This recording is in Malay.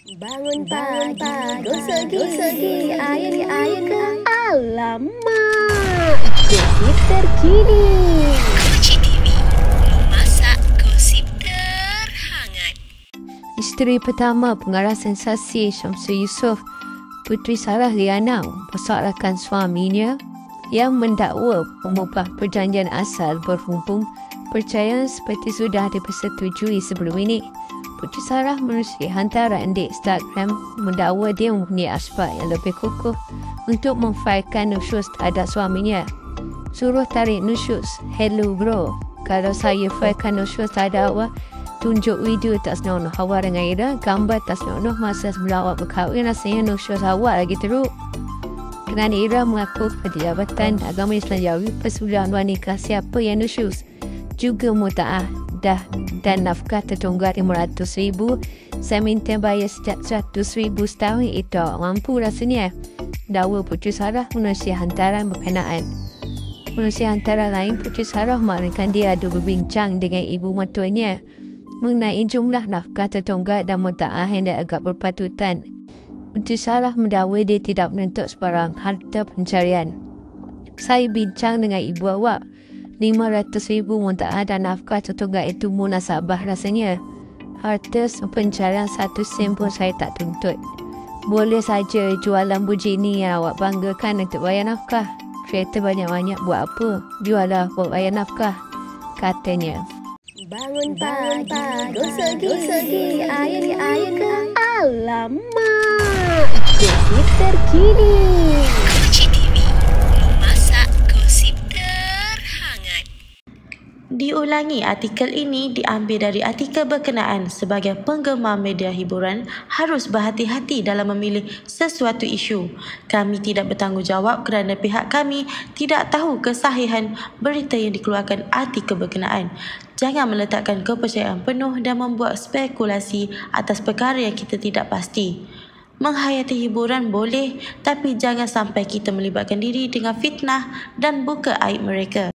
Bangun pagi, gosok gigi, air ke alamak. Gosip terkini. Kecil TV, memasak gosip terhangat. Isteri pertama pengarah sensasi Syamsul Yusof, Puteri Sarah Liana, mempersoalkan suaminya yang mendakwa mengubah perjanjian asal berhubung perceraian seperti sudah dipersetujui sebelum ini. Puteri Sarah menerusi hantaran di Instagram mendakwa dia mempunyai asbab yang lebih kukuh untuk memfailkan nusyus terhadap suaminya. Suruh tarik nusyus. Hello bro, kalau saya failkan nusyus terhadap awak, tunjuk video tak senonoh awak dengan Ira, gambar tak senonoh masa sebelum awak berkahwin, rasanya nusyus awak lagi teruk. Kerana Ira mengaku pada Jabatan Agama Islam Jawi Persaudaraan Wanita siapa yang nusyus juga muta'ah dan nafkah tertunggak RM500,000. Saya minta bayar sejak RM100,000 setahun. Itu mampu rasanya. Dakwa Puteri Sarah menerusi hantaran berkenaan. Menerusi hantaran lain, Puteri Sarah mengatakan dia ada berbincang dengan ibu mertuanya mengenai jumlah nafkah tertunggak dan muta'ah yang agak berpatutan. Puteri Sarah mendakwa dia tidak menuntut sebarang harta pencarian. Saya bincang dengan ibu awak. RM500,000 muta'ah dan nafkah tertunggak itu munasabah rasanya. Harta pencarian 1 sen pun saya tak tuntut. Boleh saja jual Lamborghini yang awak banggakan untuk bayar nafkah. Kereta banyak-banyak buat apa? Jualah buat bayar nafkah, katanya. Bangun pagi, gosok gigi, air ke alamak. Gosip terkini. Kecil TV, memasak gosip terhangat. Diulangi, artikel ini diambil dari artikel berkenaan. Sebagai penggemar media hiburan, harus berhati-hati dalam memilih sesuatu isu. Kami tidak bertanggungjawab kerana pihak kami tidak tahu kesahihan berita yang dikeluarkan artikel berkenaan. Jangan meletakkan kepercayaan penuh dan membuat spekulasi atas perkara yang kita tidak pasti. Menghayati hiburan boleh, tapi jangan sampai kita melibatkan diri dengan fitnah dan buka aib mereka.